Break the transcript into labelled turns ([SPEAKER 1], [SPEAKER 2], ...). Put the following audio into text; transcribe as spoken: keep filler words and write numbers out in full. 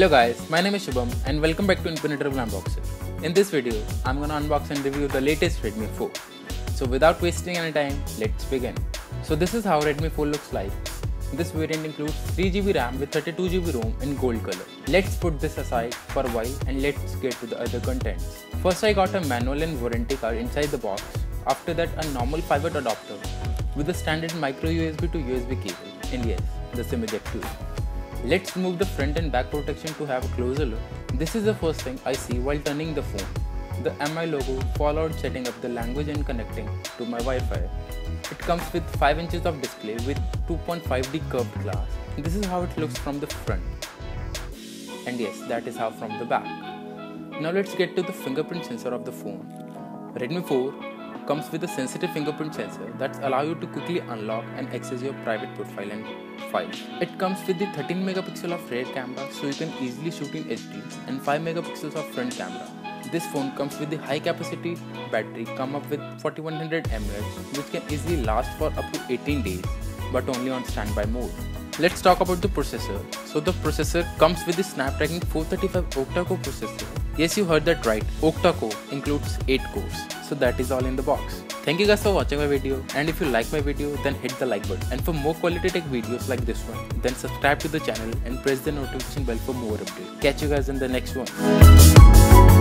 [SPEAKER 1] Hello guys, my name is Shubham and welcome back to Impenetrable Unboxer. In this video, I'm gonna unbox and review the latest Redmi four. So without wasting any time, let's begin. So this is how Redmi four looks like. This variant includes three G B RAM with thirty-two G B ROM in gold color. Let's put this aside for a while and let's get to the other contents. First I got a manual and warranty card inside the box. After that a normal five watt adapter with a standard micro U S B to U S B cable, and yes, the SIM eject too. Let's remove the front and back protection to have a closer look. This is the first thing I see while turning the phone. The M I logo, followed setting up the language and connecting to my Wi-Fi. It comes with five inches of display with two point five D curved glass. This is how it looks from the front. And yes, that is how from the back. Now let's get to the fingerprint sensor of the phone. Redmi four comes with a sensitive fingerprint sensor that allows you to quickly unlock and access your private profile and files. It comes with the thirteen megapixel of rear camera so you can easily shoot in H D and five megapixels of front camera. This phone comes with the high capacity battery, come up with forty-one hundred milliamp hours which can easily last for up to eighteen days but only on standby mode. Let's talk about the processor. So the processor comes with the Snapdragon four thirty-five octa-core processor. Yes, you heard that right, octa-core includes eight cores. So that is all in the box. Thank you guys for watching my video, and if you like my video then hit the like button, and for more quality tech videos like this one then subscribe to the channel and press the notification bell for more updates. Catch you guys in the next one.